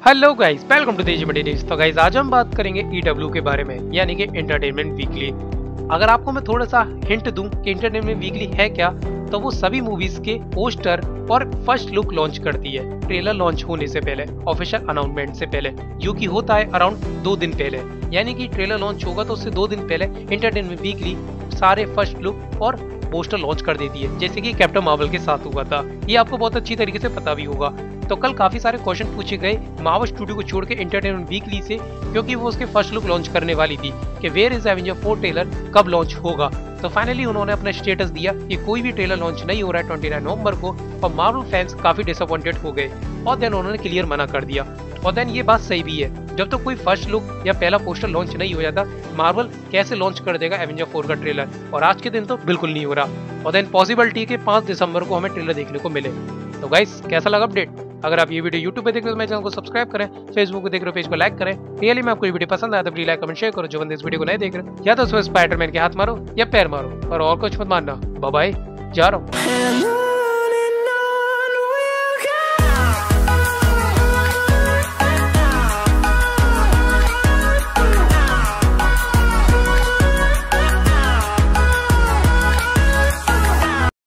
Hello guys, welcome to Teji materials. तो guys आज हम बात करेंगे ईडब्ल्यू के बारे में, यानी कि एंटरटेनमेंट वीकली। अगर आपको मैं थोड़ा सा हिंट दूं कि एंटरटेनमेंट वीकली है क्या, तो वो सभी मूवीज के पोस्टर और फर्स्ट लुक लॉन्च करती है ट्रेलर लॉन्च होने से पहले, ऑफिशियल अनाउंसमेंट से पहले, जो कि होता है अराउंड 2 दिन पहले। यानी कि ट्रेलर लॉन्च होगा तो उससे 2 दिन पहले एंटरटेनमेंट वीकली सारे फर्स्ट लुक और पोस्टर लॉन्च कर देती है, जैसे कि कैप्टन मार्वल के साथ हुआ था। ये आपको बहुत अच्छी तरीके से पता भी होगा। तो कल काफी सारे क्वेश्चन पूछे गए मार्वल स्टूडियो को छोड़ के एंटरटेनमेंट वीकली से, क्योंकि वो उसके फर्स्ट लुक लॉन्च करने वाली थी कि वेयर इज एवेंजर 4 ट्रेलर कब लॉन्च होगा। तो फाइनली उन्होंने अपना स्टेटस दिया कि कोई भी ट्रेलर लॉन्च नहीं हो रहा है 29 नवंबर को, और मार्वल फैंस काफी डिसअपॉइंटेड हो गए और देन उन्होंने क्लियर मना कर दिया। और देन ये बात सही भी है, जब तक तो कोई फर्स्ट लुक या पहला पोस्टर लॉन्च नहीं हो जाता, मार्वल कैसे लॉन्च कर देगा एवेंजर 4 का ट्रेलर। और आज के दिन तो बिल्कुल नहीं हो रहा। और देन पॉसिबिलिटी है कि 5 दिसंबर को हमें ट्रेलर देखने को मिले। तो गाइस कैसा लगा अपडेट? अगर आप ये वीडियो यूट्यूब पे देख रहे हो तो मेरे चैनल को सब्सक्राइब करें, फेसबुक पे देख रहे हो पेज को लाइक करें। रियली में आपको ये वीडियो पसंद आया तो प्लीज लाइक कमेंट शेयर करो। जो बंदे इस वीडियो को नहीं देख रहे, या तो स्पाइडरमैन के हाथ मारो या पैर मारो, और कुछ मत मारना। बाय बाय, जा रहा हूँ।